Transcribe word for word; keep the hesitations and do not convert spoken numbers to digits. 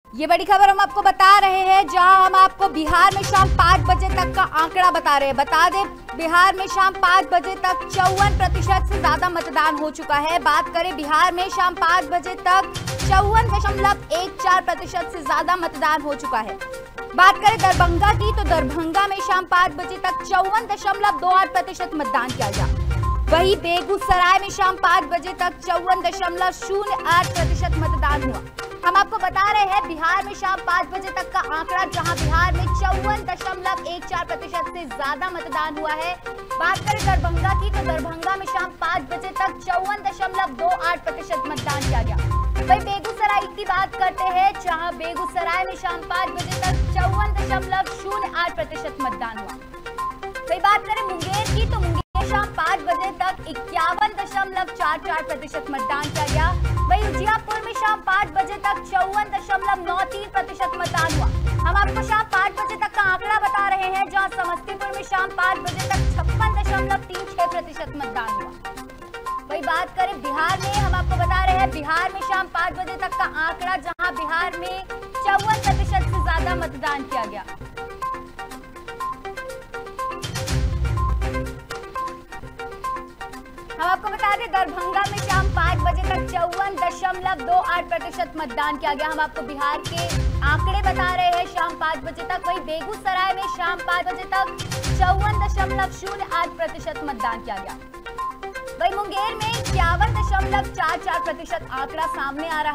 ये बड़ी खबर हम आपको बता रहे हैं, जहां हम आपको बिहार में शाम पाँच बजे तक का आंकड़ा बता रहे हैं। बता दें, बिहार में शाम पाँच बजे तक चौवन प्रतिशत से ज्यादा मतदान हो चुका है। बात करें बिहार में शाम पाँच बजे तक चौवन दशमलव एक चार प्रतिशत से ज्यादा मतदान हो चुका है। बात करें दरभंगा की, तो दरभंगा में शाम पाँच बजे तक चौवन दशमलव दो आठ प्रतिशत मतदान किया गया। वहीं बेगूसराय में शाम पाँच बजे तक चौवन दशमलव शून्य आठ प्रतिशत मतदान हुआ। हम आपको बता रहे हैं बिहार में शाम पाँच बजे तक का आंकड़ा, जहां बिहार में चौवन दशमलव एक चार प्रतिशत से ज्यादा मतदान हुआ है। बात करें दरभंगा की, तो दरभंगा में शाम पाँच बजे तक चौवन दशमलव दो आठ प्रतिशत मतदान किया गया। वही बेगूसराय की बात करते हैं, जहां बेगूसराय में शाम पाँच बजे तक चौवन दशमलव शून्य आठ प्रतिशत मतदान हुआ। वही बात करें मुंगेर की, तो मुंगेर शाम पाँच बजे तक इक्यावन दशमलव चार चार प्रतिशत मतदान किया गया। वही उजियारपुर में शाम पाँच बजे तक चौवन दशमलव नौ तीन प्रतिशत मतदान हुआ। हम आपको शाम पाँच बजे तक का आंकड़ा बता रहे हैं, जहां समस्तीपुर में शाम पाँच बजे तक छप्पन दशमलव तीन छह प्रतिशत मतदान हुआ। वही बात करें बिहार में, हम आपको बता रहे हैं बिहार में शाम पाँच बजे तक का आंकड़ा, जहां बिहार में चौवन प्रतिशत से ज्यादा मतदान किया गया। हम आपको बता दें दरभंगा में शाम पाँच बजे तक चौवन दशमलव दो आठ प्रतिशत मतदान किया गया। हम आपको बिहार के आंकड़े बता रहे हैं शाम पाँच बजे तक। वही बेगूसराय में शाम पाँच बजे तक चौवन दशमलव शून्य आठ प्रतिशत मतदान किया गया। वही मुंगेर में इक्यावन दशमलव चार चार प्रतिशत आंकड़ा सामने आ रहा है।